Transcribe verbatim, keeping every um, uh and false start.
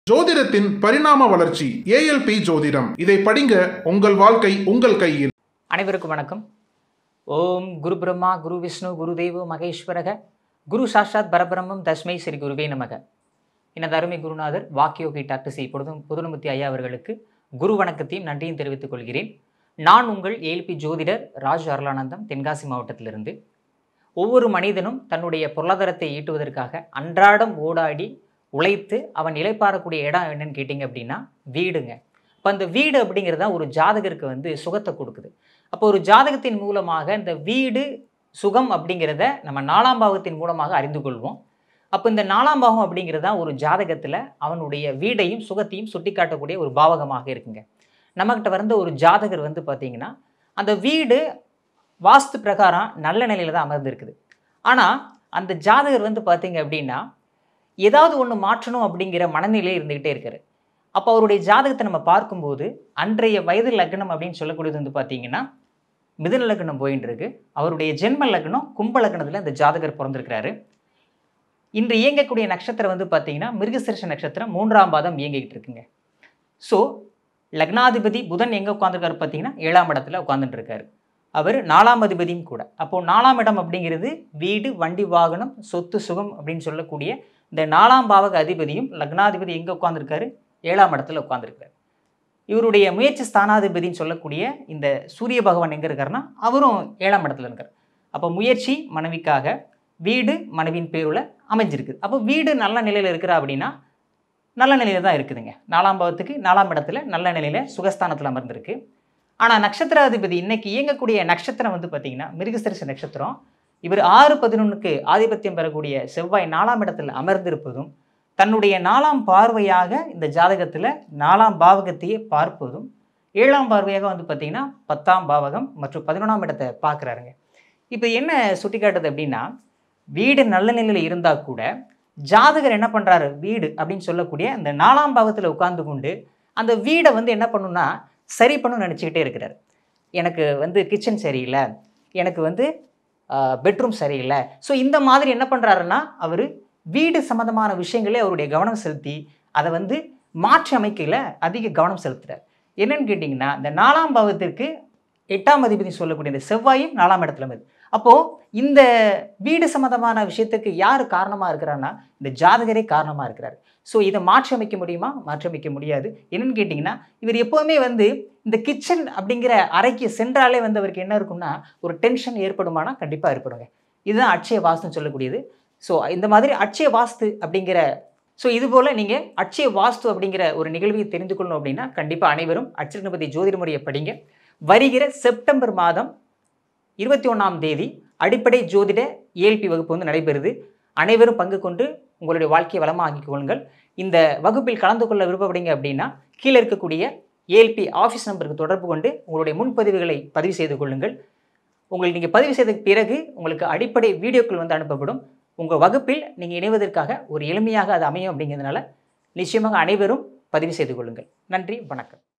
ஜோதிடத்தின் பரிணாம வளர்ச்சி ஏஎல்பி ஜோதிடம். இதை படிங்க, உங்கள் வாழ்க்கை உங்கள் கையில். அனைவருக்கும் வணக்கம். ஓம் குரு பிரம்மா குரு விஷ்ணு குரு தேவோ மகேஸ்வரக குரு சாட்சாத் பரபிரம்மம் தஸ்மை ஸ்ரீ குருவே நமக. எனது அருமை குருநாதர் வாக்கியோகி டாக்டர் சி பொது பொதுநமுத்தி ஐயா அவர்களுக்கு குரு வணக்கத்தையும் நன்றியும் தெரிவித்துக் கொள்கிறேன். நான் உங்கள் ஏஎல்பி ஜோதிடர் ராஜ் அருளானந்தம், தென்காசி மாவட்டத்திலிருந்து. ஒவ்வொரு மனிதனும் தன்னுடைய பொருளாதாரத்தை ஈட்டுவதற்காக அன்றாடம் ஓடாடி உழைத்து அவன் இளைப்பாறக்கூடிய இடம் என்னன்னு கேட்டிங்க அப்படின்னா வீடுங்க. இப்போ அந்த வீடு அப்படிங்கிறது தான் ஒரு ஜாதகருக்கு வந்து சுகத்தை கொடுக்குது. அப்போ ஒரு ஜாதகத்தின் மூலமாக இந்த வீடு சுகம் அப்படிங்கிறத நம்ம நாலாம் பாவத்தின் மூலமாக அறிந்து கொள்வோம். அப்போ இந்த நாலாம் பாவம் அப்படிங்கிறது தான் ஒரு ஜாதகத்தில் அவனுடைய வீடையும் சுகத்தையும் சுட்டி காட்டக்கூடிய ஒரு பாவகமாக இருக்குங்க. நம்மகிட்ட வந்த ஒரு ஜாதகர் வந்து பார்த்திங்கன்னா அந்த வீடு வாஸ்து பிரகாரம் நல்ல நிலையில் தான் அமர்ந்திருக்குது. ஆனால் அந்த ஜாதகர் வந்து பார்த்திங்க அப்படின்னா ஏதாவது ஒன்று மாற்றணும் அப்படிங்கிற மனநிலையில் இருந்துக்கிட்டே இருக்காரு. அப்போ அவருடைய ஜாதகத்தை நம்ம பார்க்கும்போது அன்றைய வயது லக்னம் அப்படின்னு சொல்லக்கூடியது வந்து பார்த்திங்கன்னா மிதுன லக்னம் போயின்னு இருக்கு. அவருடைய ஜென்ம லக்னம் கும்ப லக்னத்தில் இந்த ஜாதகர் பிறந்திருக்கிறாரு. இன்று இயங்கக்கூடிய நட்சத்திரம் வந்து பார்த்திங்கன்னா மிருகசீரிஷ நட்சத்திரம் மூன்றாம் பாதம் இயங்கிக்கிட்டு இருக்குங்க. ஸோ லக்னாதிபதி புதன் எங்கே உட்காந்துருக்காரு பார்த்தீங்கன்னா ஏழாம் இடத்துல உட்காந்துட்டு இருக்காரு. அவர் நாலாம் அதிபதியும் கூட. அப்போது நாலாம் இடம் அப்படிங்கிறது வீடு, வண்டி, வாகனம், சொத்து, சுகம் அப்படின்னு சொல்லக்கூடிய இந்த நாலாம் பாவக அதிபதியும் லக்னாதிபதி எங்கே உட்காந்துருக்காரு? ஏழாம் இடத்துல உட்காந்துருக்காரு. இவருடைய முயற்சி ஸ்தானாதிபதினு சொல்லக்கூடிய இந்த சூரிய பகவான் எங்கே இருக்காருன்னா அவரும் ஏழாம் இடத்துல இருக்கார். அப்போ முயற்சி மனைவிக்காக, வீடு மனைவியின் பேருல அமைஞ்சிருக்கு. அப்போ வீடு நல்ல நிலையில் இருக்கிறா அப்படின்னா நல்ல நிலையில் தான் இருக்குதுங்க. நாலாம் பாவத்துக்கு நாலாம் இடத்துல நல்ல நிலையில் சுகஸ்தானத்தில் அமர்ந்திருக்கு. ஆனால் நட்சத்திராதிபதி இன்னைக்கு இயங்கக்கூடிய நட்சத்திரம் வந்து பார்த்திங்கன்னா மிருகசீரிஷ நட்சத்திரம். இவர் ஆறு பதினொன்றுக்கு ஆதிபத்தியம் பெறக்கூடிய செவ்வாய் நாலாம் இடத்தில் அமர்ந்திருப்பதும் தன்னுடைய நாலாம் பார்வையாக இந்த ஜாதகத்தில் நாலாம் பாவகத்தையே பார்ப்பதும் ஏழாம் பார்வையாக வந்து பார்த்திங்கன்னா பத்தாம் பாவகம் மற்றும் பதினொன்றாம் இடத்தை பார்க்குறாருங்க. இப்போ என்ன சுட்டி காட்டுது அப்படின்னா வீடு நல்ல நிலையில் இருந்தால் கூட ஜாதகர் என்ன பண்ணுறாரு? வீடு அப்படின்னு சொல்லக்கூடிய அந்த நாலாம் பாவத்தில் உட்கார்ந்து கொண்டு அந்த வீடை வந்து என்ன பண்ணுன்னா சரி பண்ணணும்னு நினச்சிக்கிட்டே இருக்கிறார். எனக்கு வந்து கிச்சன் சரியில்லை, எனக்கு வந்து பெட்ரூம் சரியில்லை. ஸோ இந்த மாதிரி என்ன பண்ணுறாருன்னா அவர் வீடு சம்மந்தமான விஷயங்களே அவருடைய கவனம் செலுத்தி அதை வந்து மாற்றி அமைக்கல அதிக கவனம் செலுத்துகிறார். என்னன்னு கேட்டிங்கன்னா இந்த நாலாம் பாவத்திற்கு எட்டாம் அதிபதி சொல்லக்கூடிய இந்த செவ்வாயும் நாலாம் இடத்துல வருது. அப்போது இந்த வீடு சம்மந்தமான விஷயத்துக்கு யார் காரணமாக இருக்கிறான்னா இந்த ஜாதகரே காரணமாக இருக்கிறார். ஸோ இதை மாற்றி அமைக்க முடியுமா? மாற்றி அமைக்க முடியாது. என்னென்னு கேட்டிங்கன்னா இவர் எப்போவுமே வந்து இந்த கிச்சன் அப்படிங்கிற அறைக்கு சென்றாலே வந்து அவருக்கு என்ன இருக்கும்னா ஒரு டென்ஷன் ஏற்படுமானா கண்டிப்பாக ஏற்படுங்க. இதுதான் அட்சய வாஸ்துன்னு சொல்லக்கூடியது. ஸோ இந்த மாதிரி அட்சய வாஸ்து அப்படிங்கிற ஸோ இதுபோல் நீங்கள் அட்சய வாஸ்து அப்படிங்கிற ஒரு நிகழ்வை தெரிந்து கொள்ளணும் அப்படின்னா கண்டிப்பாக அனைவரும் அட்சரபதி ஜோதிட முறையை படிங்க. வருகிற செப்டம்பர் மாதம் இருபத்தி ஒன்றாம் தேதி அடிப்படை ஜோதிட ஏஎல்பி வகுப்பு வந்து நடைபெறுது. அனைவரும் பங்கு கொண்டு உங்களுடைய வாழ்க்கையை வளமாக்கிக் கொள்ளுங்கள். இந்த வகுப்பில் கலந்து கொள்ள விருப்பப்படுங்க அப்படின்னா கீழே இருக்கக்கூடிய ஏஎல்பி ஆஃபீஸ் நம்பருக்கு தொடர்பு கொண்டு உங்களுடைய முன்பதிவுகளை பதிவு செய்து கொள்ளுங்கள். உங்களுக்கு நீங்கள் பதிவு செய்த பிறகு உங்களுக்கு அடிப்படை வீடியோக்கள் வந்து அனுப்பப்படும். உங்கள் வகுப்பில் நீங்கள் இணைவதற்காக ஒரு எளிமையாக அது அமையும் அப்படிங்கிறதுனால நிச்சயமாக அனைவரும் பதிவு செய்து கொள்ளுங்கள். நன்றி, வணக்கம்.